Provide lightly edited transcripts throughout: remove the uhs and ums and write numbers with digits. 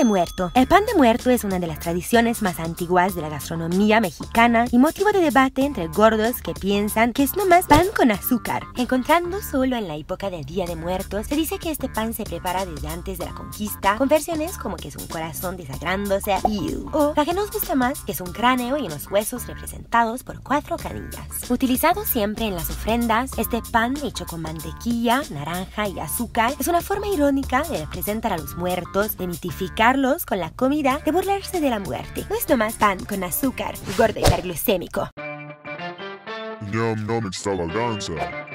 de muerto. El pan de muerto es una de las tradiciones más antiguas de la gastronomía mexicana y motivo de debate entre gordos que piensan que es nomás pan con azúcar. Encontrando solo en la época del Día de Muertos, se dice que este pan se prepara desde antes de la conquista, con versiones como que es un corazón desagrándose o la que nos gusta más, que es un cráneo y unos huesos representados por 4 canillas. Utilizado siempre en las ofrendas, este pan hecho con mantequilla, naranja y azúcar es una forma irónica de representar a los muertos, de mitificarlos con la comida, de burlarse de la muerte. No es nomás pan con azúcar, gordo y hiperglucémico. Ñam ñam extravaganza.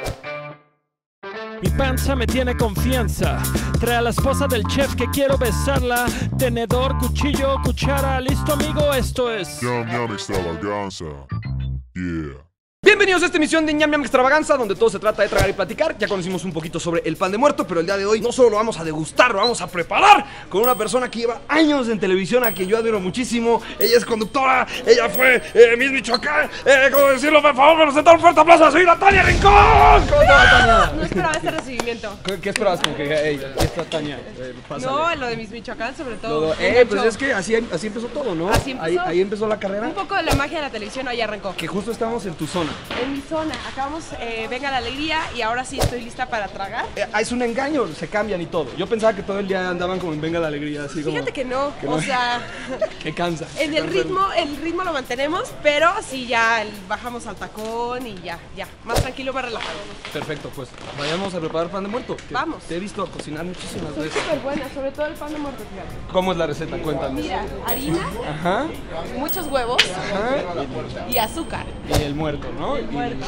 Mi panza me tiene confianza. Trae a la esposa del chef que quiero besarla. Tenedor, cuchillo, cuchara. ¿Listo, amigo? Esto es Ñam ñam extravaganza. Yeah. Bienvenidos a esta emisión de Ñam Ñam Extravaganza, donde todo se trata de tragar y platicar. Ya conocimos un poquito sobre el pan de muerto, pero el día de hoy no solo lo vamos a degustar, lo vamos a preparar con una persona que lleva años en televisión, a quien yo admiro muchísimo. Ella es conductora, ella fue Miss Michoacán. ¿Cómo decirlo? Por favor, me sentar un fuerte aplauso a seguir a Tania Rincón. ¿Cómo te va, Tania? No esperaba este recibimiento. ¿Qué esperabas? Como que, hey, aquí está Tania. No, lo de Miss Michoacán sobre todo. Pues es que así empezó todo, ¿no? Así empezó. Ahí empezó la carrera. Un poco de la magia de la televisión ahí arrancó. Que justo estábamos en tu zona. En mi zona. Acabamos Venga la Alegría y ahora sí estoy lista para tragar. Es un engaño, se cambian y todo. Yo pensaba que todo el día andaban como en Venga la Alegría, así como... Fíjate que no, o sea... que cansa. En el ritmo lo mantenemos, pero sí ya bajamos al tacón y ya, más tranquilo, más relajado. Perfecto, pues vayamos a preparar pan de muerto. Vamos. Te he visto cocinar muchísimas Son veces. súper buenas, sobre todo el pan de muerto, fíjate. ¿Cómo es la receta? Cuéntanos. Mira, harina, Ajá. muchos huevos Ajá. y azúcar. Y el muerto, ¿no? El muerto.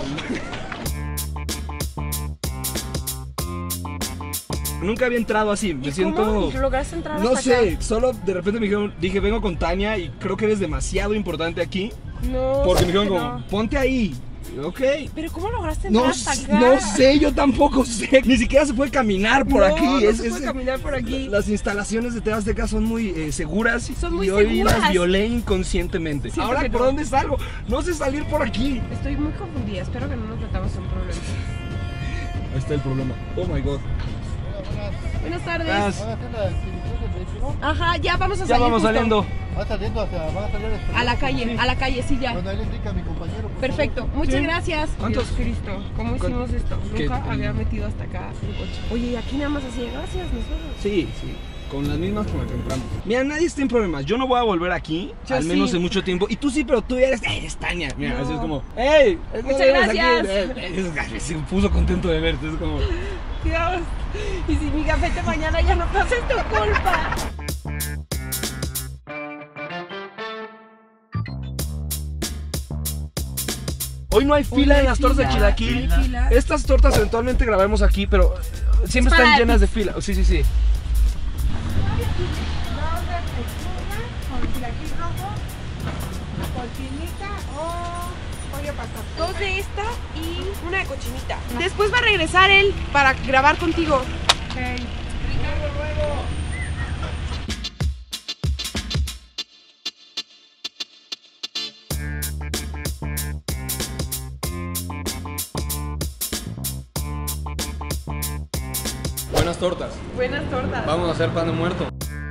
Nunca había entrado así, me siento... ¿Cómo lograste entrar No hasta sé, acá? solo de repente dije, vengo con Tania y creo que eres demasiado importante aquí. No, Porque me sé dijeron que como, no. ponte ahí. Ok. Pero ¿cómo lograste entrar hasta acá? No sé, yo tampoco sé. Ni siquiera se puede caminar por aquí. No se puede caminar por aquí. Las instalaciones de TV Azteca son muy seguras. Son muy y hoy seguras. las violé inconscientemente. Siento Ahora, que ¿por no. dónde salgo? No sé salir por aquí. Estoy muy confundida, espero que no nos metamos en problemas. Ahí está el problema. Oh my god. Buenas tardes. Gracias. ¿Van a hacer la distribución del vehículo? Ajá, ya vamos a Ya salir. vamos justo. saliendo. ¿Van saliendo van a salir A la calle, sí, ya. Bueno, ahí le indica a mi compañero. por Perfecto, muchas Sí. gracias. ¿Cuántos? Dios Cristo, ¿cómo hicimos esto? ¿Qué? Nunca había metido hasta acá un coche. Oye, y aquí nada más así, gracias, nos vemos. Sí. Con las mismas con las que compramos. Mira, nadie está en problemas. Yo no voy a volver aquí, Yo al menos sí. en mucho tiempo. Y tú sí, pero tú eres Tania. Mira, No. así es como, ¡hey! Muchas gracias. Se puso contento de verte. Es como, Dios, y si mi gafete mañana ya no pasa, es tu culpa. hoy no hay fila en las tortas de chilaquil. no hay fila. Estas tortas eventualmente grabaremos aquí, pero siempre Es para están ti. llenas de fila. Sí. Con chilaquil rojo, cochinita o pollo pastor. 2 de esta y una de cochinita. Después va a regresar él para grabar contigo. Buenas tortas. Buenas tortas. Vamos a hacer pan de muerto.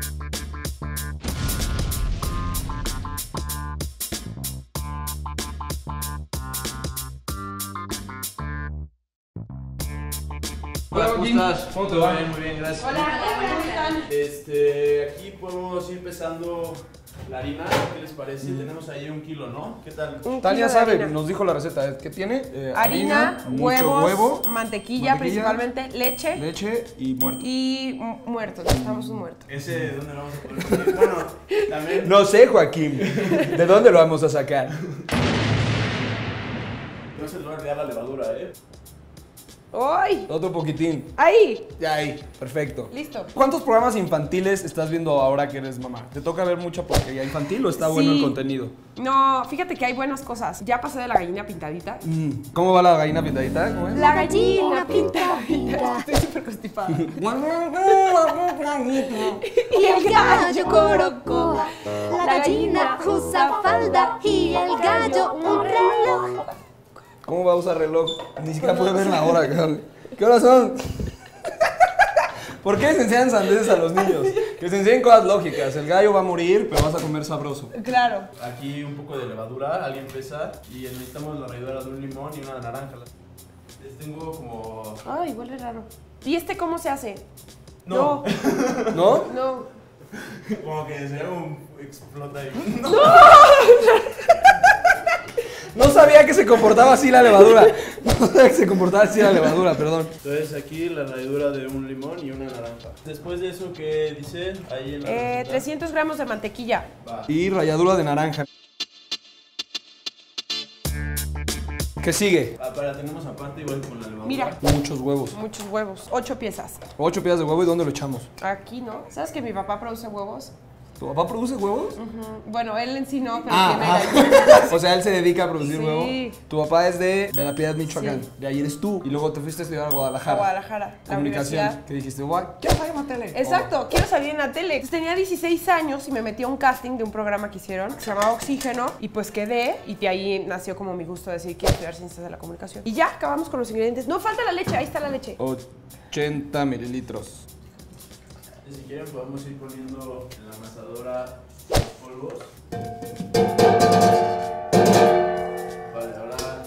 Hola, ¿cómo estás? ¿Cómo te va? Muy bien, gracias. Hola, ¿cómo están? Aquí podemos ir pesando la harina, ¿qué les parece? Tenemos ahí 1 kilo, ¿no? ¿Qué tal? Un Tania kilo de sabe, harina. nos dijo la receta. ¿Qué tiene? Harina, mucho huevos, huevo, mantequilla principalmente, leche leche y muerto. y muerto. Necesitamos un muerto. ¿Ese de dónde lo vamos a poner? Bueno, también... No sé, Joaquín. ¿De dónde lo vamos a sacar? No se le va a olvidar la levadura, ¿eh? ¡Ay! Otro poquitín. ¡Ahí! Ya ahí, perfecto. Listo. ¿Cuántos programas infantiles estás viendo ahora que eres mamá? ¿Te toca ver mucha porquería infantil o está bueno el Sí. contenido? No, fíjate que hay buenas cosas. Ya pasé de la gallina pintadita. ¿Cómo va la gallina pintadita? ¿Cómo es? La gallina pintadita. Estoy súper constipada. Y el gallo corocoa, la gallina usa falda y el gallo un reloj. ¿Cómo va a usar reloj? Ni siquiera puede ver la hora, cabrón. ¿Qué horas son? ¿Por qué les enseñan sandeces a los niños? Que se enseñen cosas lógicas. El gallo va a morir, pero vas a comer sabroso. Claro. Aquí un poco de levadura, alguien pesa y necesitamos la ralladura de un limón y una de naranja. Les tengo como... Ay, huele raro. ¿Y este cómo se hace? No. ¿No? No. Como que se explota ahí. No sabía que se comportaba así la levadura. No sabía que se comportaba así la levadura, perdón. Entonces aquí la ralladura de un limón y una naranja. Después de eso, ¿qué dice? Ahí en la receta. 300 gramos de mantequilla. Va. Y ralladura de naranja. ¿Qué sigue? Para tenemos aparte igual con la levadura. Mira. Muchos huevos. Muchos huevos. 8 piezas. 8 piezas de huevo, ¿y dónde lo echamos? Aquí, ¿no? ¿Sabes que mi papá produce huevos? ¿Tu papá produce huevos? Bueno, él en sí no, pero Ah, tiene o sea, él se dedica a producir Sí. huevo. Tu papá es de La Piedad, Michoacán. Sí. De ahí eres tú. Y luego te fuiste a estudiar a Guadalajara. A Guadalajara, la Comunicación. universidad. Que dijiste, guau, quiero salir en la tele. Exacto, quiero salir en la tele. Entonces, tenía 16 años y me metí a un casting de un programa que hicieron, que se llamaba Oxígeno, y pues quedé, y de ahí nació como mi gusto de decir, quiero estudiar ciencias de la comunicación. Y ya, acabamos con los ingredientes. No, falta la leche, ahí está la leche. 80 mililitros. Si quieren podemos ir poniendo en la amasadora los polvos. Vale, ahora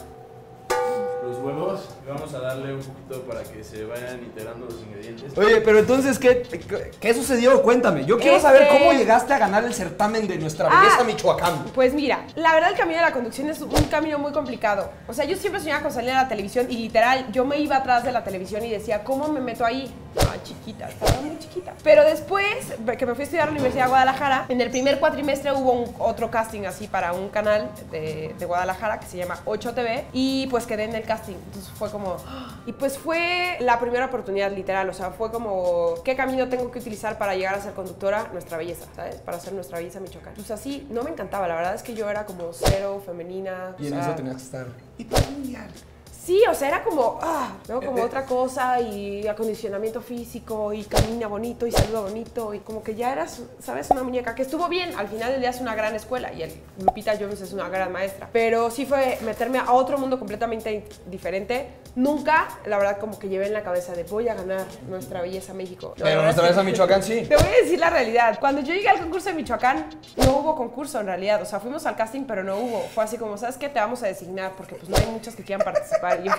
los huevos. Y vamos a darle un poquito para que se vayan integrando los ingredientes. Oye, pero entonces, ¿qué sucedió? Cuéntame. Yo quiero saber cómo llegaste a ganar el certamen de Nuestra Belleza Michoacán. Pues mira, la verdad el camino de la conducción es un camino muy complicado. O sea, yo siempre soñaba con salir a la televisión y literal, yo me iba atrás de la televisión y decía, ¿cómo me meto ahí? Ah, chiquita, estaba muy chiquita. Pero después que me fui a estudiar a la Universidad de Guadalajara, en el primer cuatrimestre hubo otro casting así para un canal de Guadalajara que se llama 8TV y pues quedé en el casting. Entonces fue como... Y pues fue la primera oportunidad literal, o sea, fue como, ¿qué camino tengo que utilizar para llegar a ser conductora? Nuestra Belleza, ¿sabes? Para ser Nuestra Belleza Michoacán. Pues así, no me encantaba, la verdad es que yo era como cero femenina. Y en o sea, eso tenías que estar. Y para mundial. Sí, o sea, era como, ¿no? Como otra cosa y acondicionamiento físico y camina bonito y saluda bonito y como que ya eras, ¿sabes? Una muñeca que estuvo bien, al final del día es una gran escuela y Lupita Jones es una gran maestra, pero sí fue meterme a otro mundo completamente diferente. Nunca, la verdad, como que llevé en la cabeza de voy a ganar Nuestra Belleza México. Pero Nuestra Belleza Michoacán sí. Te voy a decir la realidad, cuando yo llegué al concurso de Michoacán, no hubo concurso en realidad, o sea, fuimos al casting pero no hubo, fue así como, ¿sabes qué? Te vamos a designar porque pues no hay muchos que quieran participar. Y yo,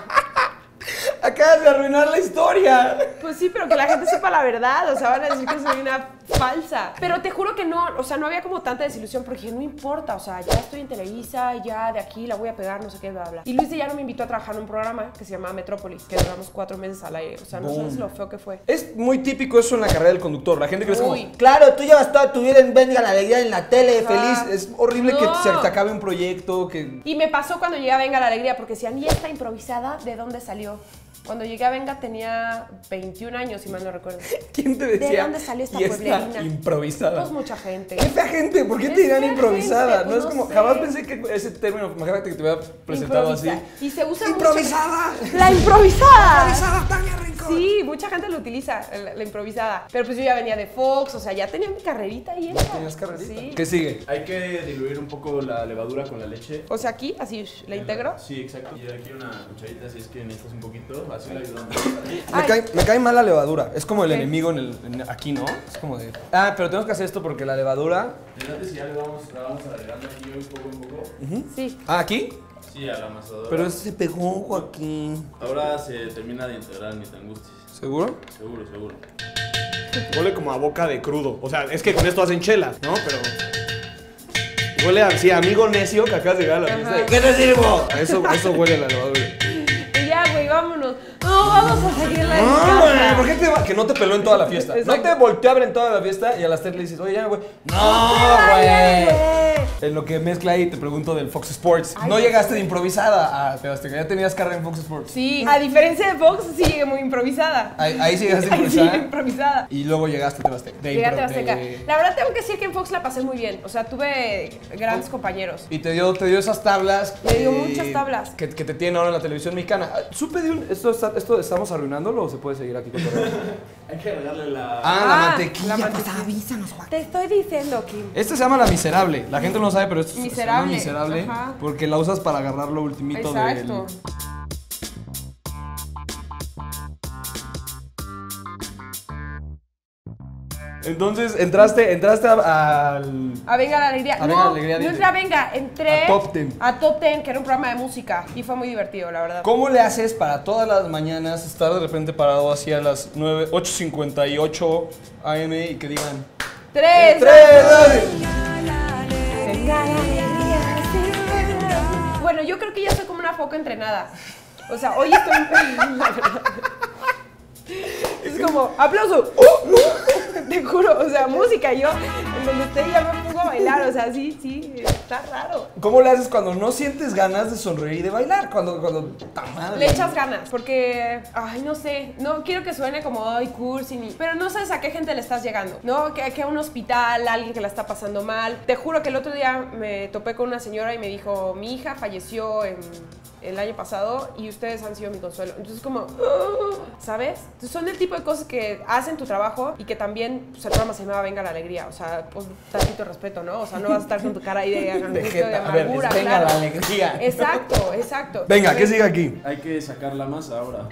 Acabas de arruinar la historia. pues sí, pero que la gente sepa la verdad, o sea, van a decir que soy una falsa. Pero te juro que no, o sea, no había como tanta desilusión porque no importa, o sea, ya estoy en Televisa, ya de aquí la voy a pegar, no sé qué, bla, bla. Y Luis de Llano me invitó a trabajar en un programa que se llamaba Metrópolis, que duramos 4 meses al aire, o sea, no sabes lo feo que fue. Es muy típico eso en la carrera del conductor. La gente cree como, Uy. claro, tú llevas toda tu vida en Venga la Alegría en la tele, feliz. Es horrible que No. se te acabe un proyecto, que... Y me pasó cuando llegué a Venga la Alegría, porque decían, ¿y esta improvisada de dónde salió? Cuando llegué a Venga tenía 21 años, si mal no recuerdo. ¿Quién te decía? ¿De dónde salió esta "Y pueblerina?" improvisada. Pues mucha gente. ¿Qué fea gente? ¿Por qué Es te dirán fea improvisada? gente, No es pues como, no sé. jamás pensé que ese término, imagínate que te hubiera presentado así. Y se usa ¡Improvisada! mucho. ¡La improvisada! ¡Improvisada, Tania Rincón! Sí, mucha gente lo utiliza, la improvisada. Pero pues yo ya venía de Fox, o sea, ya tenía mi carrerita y eso. ¿Tenías carrerita? Sí. ¿Qué sigue? Hay que diluir un poco la levadura con la leche. O sea, aquí, así, ¿la integro? Sí, exacto. Y aquí una cucharita, si es que necesitas un poquito, así la ayudamos. Me cae mal la levadura. Es como el Ok. enemigo aquí, ¿no? Es como de... Ah, pero tenemos que hacer esto porque la levadura... Fíjate si ya la vamos agregando aquí un poco en poco. Sí. Ah, ¿aquí? Sí, a la amasadora. Pero se pegó, Joaquín. Ahora se termina de integrar, ni te angusties. ¿Seguro? Seguro, seguro. Huele como a boca de crudo. O sea, es que con esto hacen chela, ¿no? Pero... Huele así, amigo necio que acabas de llegar a la fiesta. ¿Qué te sirvo? Eso huele a la levadura. Y ya, güey, vámonos. No, vamos a seguirla en No, casa. güey, ¿por qué te va? Que no te peló en toda la fiesta. Exacto. No te volteó a ver en toda la fiesta y a las 3 le dices, oye, ya, güey. No, Ay, güey. güey. En lo que mezcla ahí te pregunto del Fox Sports. Ay, no no llegaste sé. de improvisada a TV Azteca, ya tenías carrera en Fox Sports. Sí, a diferencia de Fox, sí llegué muy improvisada. Ahí sí llegaste Ahí sí, improvisada. improvisada. Y luego llegaste a TV Azteca. Llegué a TV Azteca. La verdad tengo que decir que en Fox la pasé muy bien. O sea, tuve grandes compañeros. Y te dio esas tablas. Me dio muchas tablas. Que te tienen ahora en la televisión mexicana. Supe de un... ¿Esto estamos arruinándolo o se puede seguir aquí con todo? Hay que agregarle la... la mantequilla. la mantequilla. Pues avísanos, Juan. Te estoy diciendo, Kim. Este se llama La Miserable. La gente no lo sabe, pero esto se llama Miserable. Miserable. Ajá. Porque la usas para agarrar lo ultimito Exacto. Entonces, entraste al... A Venga la Alegría. A Venga la Alegría, no dice. entré a Venga, entré A Top Ten. A Top Ten, que era un programa de música. Y fue muy divertido, la verdad. ¿Cómo le haces para todas las mañanas estar de repente parado así a las 8:58 AM y que digan... ¡Tres! dale! Venga la alegría. Bueno, yo creo que ya soy como una foca entrenada. O sea, hoy estoy... La verdad. Es como, aplauso. Te juro, o sea, música. Yo, en donde esté, ya me pongo a bailar. O sea, sí, está raro. ¿Cómo le haces cuando no sientes ganas de sonreír y de bailar? Cuando ¡ta madre! Le echas ganas, porque, ay, no sé, no quiero que suene como, ay, cursi, pero no sabes a qué gente le estás llegando, ¿no? Que a un hospital, alguien que la está pasando mal. Te juro que el otro día me topé con una señora y me dijo, mi hija falleció el año pasado y ustedes han sido mi consuelo. Entonces como, ¿sabes? Entonces son el tipo de cosas que hacen tu trabajo y que también, pues el programa se llamaba Venga la Alegría. O sea, pues tantito respeto, ¿no? O sea, no vas a estar con tu cara ahí de jeta. A ver, amargura, Venga claro. la Alegría. Exacto. Venga, ¿qué sigue aquí? Hay que sacar la masa ahora.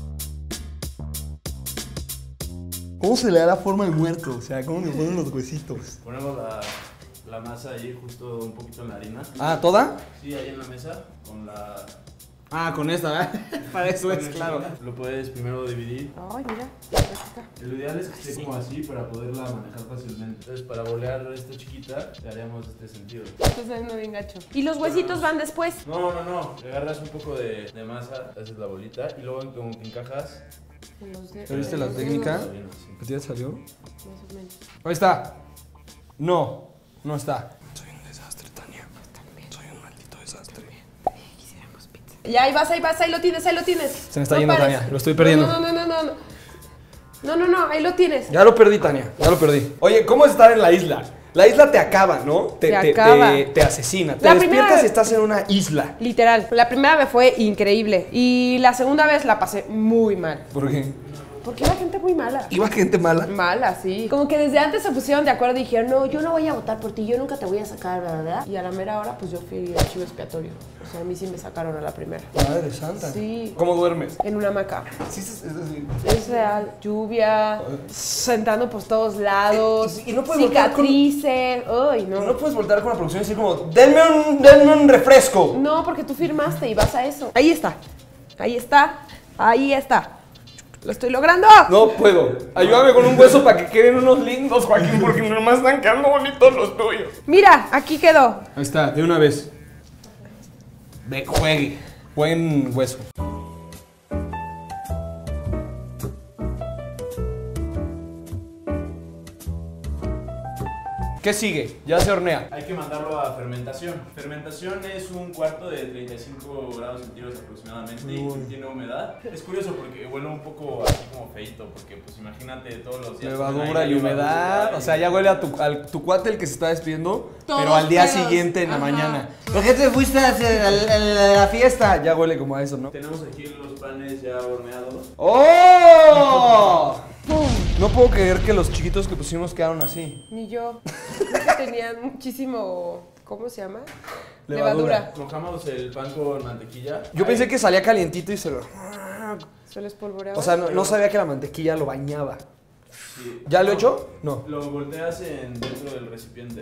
¿Cómo se le da la forma al muerto? O sea, ¿cómo le ponen los huesitos? Ponemos la masa ahí justo un poquito en la harina. Ah, ¿toda? Sí, ahí en la mesa con la... Ah, con esta, ¿verdad? Para eso es, claro. Lo puedes primero dividir. Ay, mira. Lo ideal es que esté como así para poderla manejar fácilmente. Entonces, para bolear esta chiquita, le haríamos este sentido. Estás saliendo bien gacho. ¿Y los huesitos van después? No. Le agarras un poco de masa, haces la bolita y luego como que encajas. ¿Ya viste la técnica? Sí. ¿Qué te salió? Más o menos. Ahí está. No está. Soy un desastre, Tania. Soy un maldito desastre. Ya, ahí vas, ahí lo tienes. Se me está No yendo, pares. Tania. Lo estoy perdiendo. No, ahí lo tienes. Ya lo perdí, Tania. Ya lo perdí. Oye, ¿cómo es estar en la isla? La isla te acaba, ¿no? Te acaba. Te asesina. Te La despiertas primera- y estás en una isla. Literal. La primera vez fue increíble. Y la segunda vez la pasé muy mal. ¿Por qué? Porque iba gente muy mala. ¿Iba gente mala? Mala, sí. Como que desde antes se pusieron de acuerdo y dijeron, no, yo no voy a votar por ti, yo nunca te voy a sacar, ¿verdad? Y a la mera hora, pues yo fui el chivo expiatorio. O sea, a mí sí me sacaron a la primera. Madre santa. Sí. ¿Cómo duermes? En una hamaca. Sí, es así. Es real. Lluvia, sentando por todos lados, Y no puedes voltear con- cicatrices. Ay, no. No puedes voltar con la producción y decir como, denme un refresco. No, porque tú firmaste y vas a eso. Ahí está. Lo estoy logrando. No puedo. Ayúdame con un hueso para que queden unos lindos, Joaquín, porque nomás están quedando bonitos los tuyos. Mira, aquí quedó. Ahí está, de una vez. Juegue. Buen hueso. ¿Qué sigue? Ya se hornea. Hay que mandarlo a fermentación. Fermentación es un cuarto de 35 grados centígrados aproximadamente y tiene humedad. Es curioso porque huele un poco así como feito, porque pues imagínate todos los días. Levadura hay y humedad. levadura O sea, ya huele a tu cuate el que se está despidiendo, Todos pero al día pedos. siguiente en la Ajá. mañana. ¿Por qué te fuiste a la fiesta? Ya huele como a eso, ¿no? Tenemos aquí los panes ya horneados. ¡Oh! No puedo creer que los chiquitos que pusimos quedaron así. Ni yo. Creo que tenían muchísimo. ¿Cómo se llama? Levadura. Mojamos el pan con mantequilla. Yo pensé que salía calientito y se lo... Se les polvoreaba. O sea, no sabía que la mantequilla lo bañaba. Sí. ¿Ya lo he hecho? No. Lo volteas dentro del recipiente.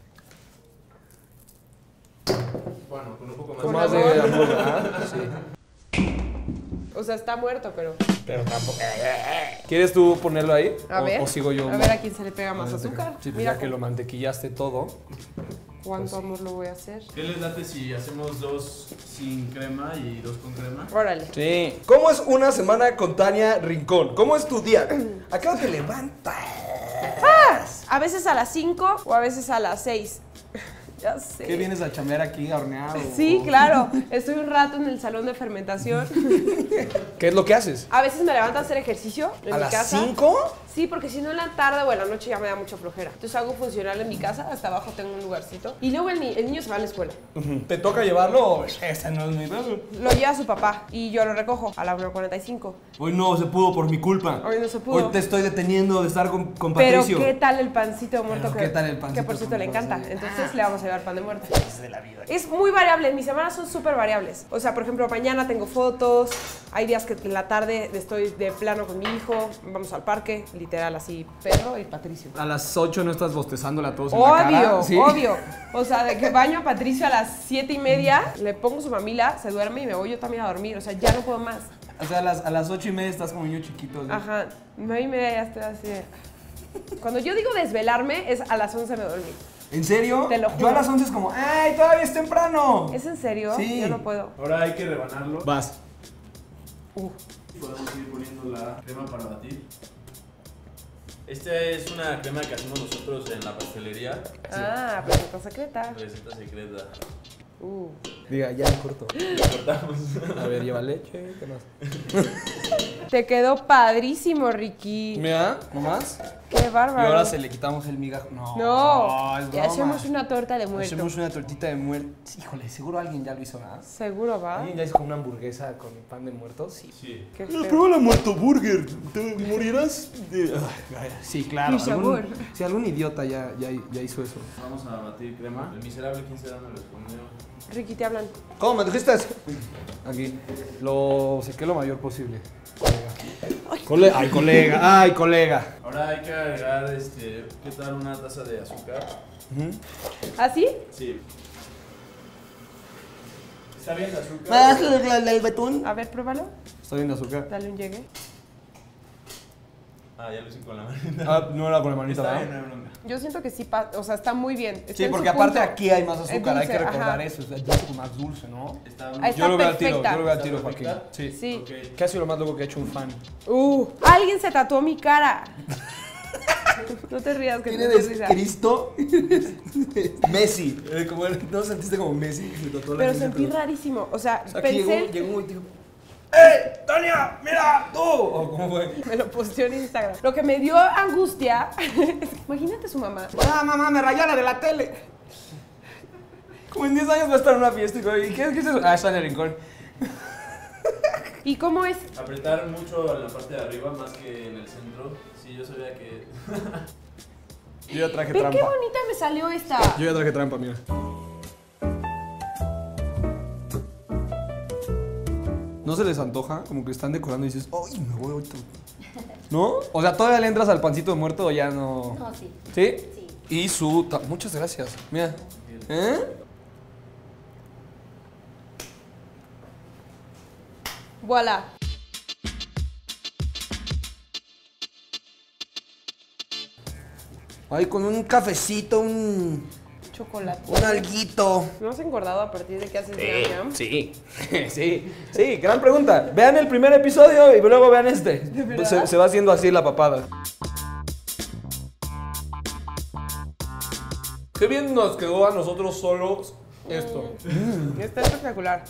Bueno, con un poco más Con Más de amor. amor, ¿verdad? Sí. O sea, está muerto, pero. Pero tampoco. ¿Quieres tú ponerlo ahí? A ver. ¿O sigo yo? A ver a quién se le pega más azúcar. Sí, pues Mira ya que lo mantequillaste todo. cuánto amor lo voy a hacer. ¿Qué les late si hacemos 2 sin crema y 2 con crema? Órale. Sí. ¿Cómo es una semana con Tania Rincón? ¿Cómo es tu día? ¿A qué hora te levantas? A veces a las 5 o a veces a las 6. Ya sé. ¿Qué vienes a chambear aquí horneado? Sí, claro. Estoy un rato en el salón de fermentación. ¿Qué es lo que haces? A veces me levanto a hacer ejercicio en ¿A mi las casa. 5? Sí, porque si no en la tarde o en la noche ya me da mucha flojera. Entonces hago funcional en mi casa, hasta abajo tengo un lugarcito. Y luego el niño se va a la escuela. ¿Te toca llevarlo? Esa no es mi pedo. Lo lleva su papá y yo lo recojo a la 1:45. Hoy no se pudo por mi culpa. Hoy no se pudo. Hoy te estoy deteniendo de estar con Pero Patricio. ¿qué tal el pancito muerto? Pero ¿qué tal el pancito Que por cierto con le encanta. Patricio? Entonces le vamos a llevar pan de muerto. Es de la vida. Es muy variable, mis semanas son súper variables. O sea, por ejemplo, mañana tengo fotos, hay días que en la tarde estoy de plano con mi hijo, vamos al parque, literal, así, perro y Patricio. A las 8 no estás bostezándole a todos en la cara. Obvio, ¿Sí? obvio. O sea, de que baño a Patricio a las 7:30, le pongo su mamila, se duerme y me voy yo también a dormir. O sea, ya no puedo más. O sea, a las 8:30 estás como niño chiquito. ¿Sí? Ajá, 9:30 ya estoy así de... Cuando yo digo desvelarme, es a las 11 me dormí. ¿En serio? Te lo juro. Yo a las 11 es como, ¡ay, todavía es temprano! ¿Es en serio? Sí. Yo no puedo. Ahora hay que rebanarlo. Vas. Podemos ir poniendo la crema para batir. Esta es una crema que hacemos nosotros en la pastelería. Ah, receta secreta. Receta secreta. Diga, ya corto. Cortamos. A ver, lleva leche, ¿qué más? Te quedó padrísimo, Ricky. Mira, nomás. Qué Y bárbaro. ahora se le quitamos el migajo. No, No, es y broma. hacemos una torta de muerto. Hacemos una tortita de muerto. Híjole, seguro alguien ya lo hizo, ¿verdad? Seguro, ¿va? ¿Alguien ya hizo como una hamburguesa con pan de muerto? Sí. Sí. Qué Pero feo. prueba la muerto burger. Te morirás de... Sí, claro. Mi sabor. Sí, algún idiota ya hizo eso. Vamos a batir crema. El miserable 15 me respondió. Ricky, te hablan. ¿Cómo me dijiste? Aquí. Lo sequé lo mayor posible. Colega. Ay, colega. Ahora hay que agregar, ¿qué tal una taza de azúcar? ¿Así? Sí. ¿Está bien el azúcar? el betún? A ver, pruébalo. Está bien de azúcar. Dale un llegue. Ah, ya lo hice con la manita. Ah, no era con la manita, Está ¿verdad? bien, no hay bronca. Yo siento que sí, o sea, está muy bien. Está Sí, en porque su aparte punto. aquí hay más Es azúcar, hay que dulce, recordar ajá. eso. Es dulce, más dulce, ¿no? Está Ahí Yo lo veo al tiro, perfecta. yo lo veo al tiro, ¿Está Joaquín. perfecta? Sí. Sí. Ok. ¿Qué ha sido lo más loco que ha hecho un fan? Alguien se tatuó mi cara. No te rías, que ¿Quién te eres? risa. ¿Cristo? Messi. ¿No sentiste como Messi? Se tatuó la Pero cruz, sentí pero- rarísimo. O sea, O sea, aquí pensé... llegó un güey y dijo, ¡Ey, Tania! ¡Mira, tú! ¿O cómo fue? Me lo posteó en Instagram. Lo que me dio angustia... Imagínate su mamá. ¡Ah, mamá, me rayó la de la tele! Como en 10 años va a estar en una fiesta y ¿qué es eso? Ah, está en el rincón. ¿Y cómo es? Apretar mucho en la parte de arriba más que en el centro. Sí, yo sabía que... Yo ya traje Ve trampa. qué bonita me salió esta. Yo ya traje trampa, mira. ¿No se les antoja? Como que están decorando y dices, ¡ay, me voy ahorita! ¿No? O sea, ¿todavía le entras al pancito de muerto o ya no? No, sí. ¿Sí? Sí. Y su... Muchas gracias. Mira. ¿Eh? Voilà. Ay, con un cafecito, un Chocolate. alguito. ¿No has engordado a partir de que haces ñam ñam? Sí, sí, gran pregunta. Vean el primer episodio y luego vean este. verdad? Se va haciendo así la papada. Qué bien nos quedó a nosotros solos esto. Está espectacular.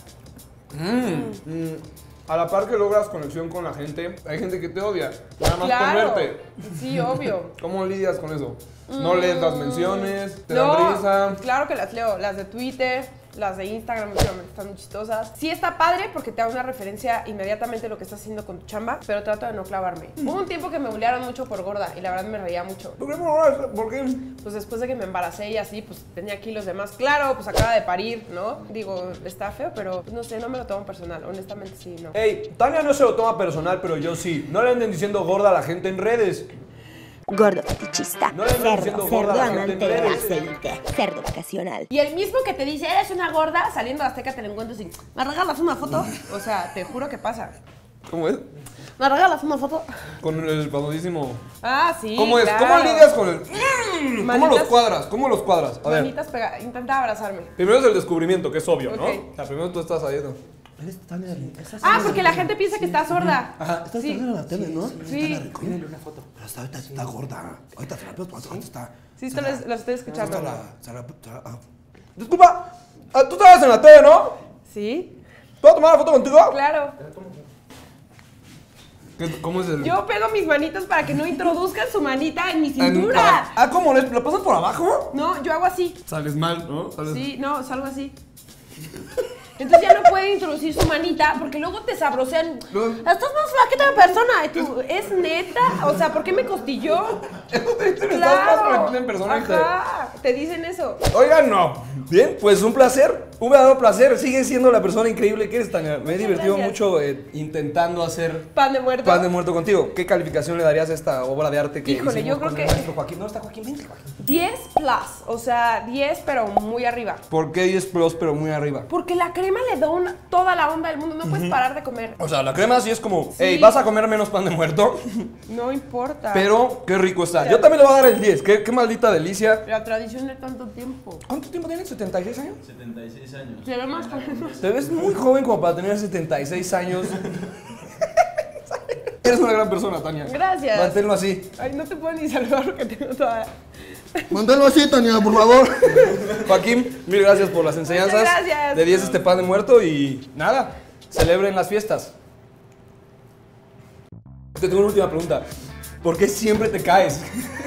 A la par que logras conexión con la gente, hay gente que te odia. Nada más Claro. por verte. Sí, obvio. ¿Cómo lidias con eso? ¿No lees las menciones? ¿Te No, dan risa? claro que las leo. Las de Twitter, las de Instagram últimamente están muy chistosas. Sí está padre porque te da una referencia inmediatamente de lo que estás haciendo con tu chamba, pero trato de no clavarme. Hubo un tiempo que me bullearon mucho por gorda y la verdad me reía mucho. ¿Por qué no? ¿Por qué? Pues después de que me embaracé y así, pues tenía kilos de más. Claro, pues acaba de parir, ¿no? Digo, está feo, pero no sé, no me lo tomo personal. Honestamente sí, no. Ey, Tania no se lo toma personal, pero yo sí. No le anden diciendo gorda a la gente en redes. Gordo fetichista, No le andan diciendo gorda a la gente amante en del redes. aceite, cerdo ocasional. Y el mismo que te dice, eres una gorda, saliendo de Azteca te lo encuentras y, ¿me regalas una foto? O sea, te juro que pasa. ¿Cómo es? ¿Me regalas una foto? Con el famosísimo. Ah, sí, ¿Cómo es? claro. ¿Cómo lidias con el? ¿Cómo Manitas- los cuadras? ¿Cómo los cuadras? A ver. Manitas pega, intenta abrazarme. Primero es el descubrimiento, que es obvio, ¿no? Ok. O sea, primero tú estás ahí, ¿no? Ah, porque la gente piensa que está sorda. Ajá, estás Sí. viendo la tele, ¿no? Sí, Pídele una foto. Pero hasta ahorita está gorda. Ahorita se la veo, ahorita está. sí, los estoy escuchando. Disculpa, tú estabas en la tele, ¿no? ¿Sí? ¿Puedo tomar la foto contigo? Claro. ¿Cómo es el...? Yo pego mis manitas para que no introduzcan su manita en mi cintura. Ah, ¿cómo? ¿Lo pasas por abajo? No, yo hago así. Sales mal, ¿no? Sales... Sí, no, salgo así. Entonces ya no puede introducir su manita porque luego te sabrosean. No. Estás más flaquita de persona. Y tú, ¿es neta? O sea, ¿por qué me costilló? Estás más flaquita en persona y te- Ajá, te dicen eso. Oigan, no. Bien, pues un placer. Un verdadero placer. Sigue siendo la persona increíble que eres, Tania. Me he Muchas divertido gracias. mucho intentando hacer Pan de muerto. Pan de Muerto contigo. ¿Qué calificación le darías a esta obra de arte que Híjole, hicimos yo creo con que- el maestro Joaquín? ¿No está Joaquín? Vente, Joaquín. 10 plus, o sea, 10 pero muy arriba. ¿Por qué 10 plus pero muy arriba? Porque la crema le da toda la onda del mundo, no puedes parar de comer. O sea, la crema sí es como, Sí. hey, vas a comer menos pan de muerto, No importa. pero qué rico está. Yo también le voy a dar el 10. Qué maldita delicia. La tradición de tanto tiempo. ¿Cuánto tiempo tienes? ¿76 años? 76 años. Se ve más joven. Te ves muy joven como para tener 76 años. Eres una gran persona, Tania. Gracias. Manténlo así. Ay, no te puedo ni saludar porque tengo toda... Manténlo así, Tania, por favor. Joaquín, mil gracias por las enseñanzas. Muchas gracias. De 10 este pan de muerto y nada, celebren las fiestas. Te tengo una última pregunta. ¿Por qué siempre te caes?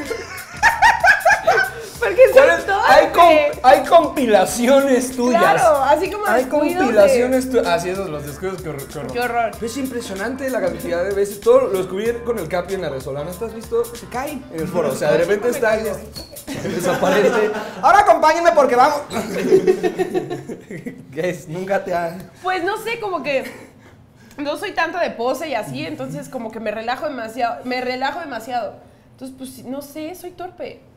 Porque soy torpe. Hay compilaciones tuyas. Claro, así como Hay descuidos compilaciones tuyas. Así esos, los descuidos, qué horror. Qué horror. Es impresionante la cantidad de veces. Todo lo descubrí con el Capi en la Resolana. ¿Estás visto? Se cae en el foro. O sea, de repente está ahí, desaparece. Ahora acompáñenme porque vamos. ¿Qué es? Nunca te ha... Pues no sé, como que no soy tanto de pose y así, entonces como que me relajo demasiado. Entonces, pues no sé, soy torpe.